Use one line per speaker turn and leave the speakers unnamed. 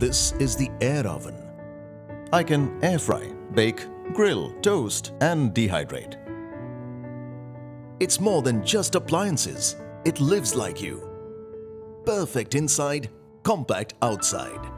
This is the air oven. I can air fry, bake, grill, toast, and dehydrate. It's more than just appliances. It lives like you. Perfect inside, compact outside.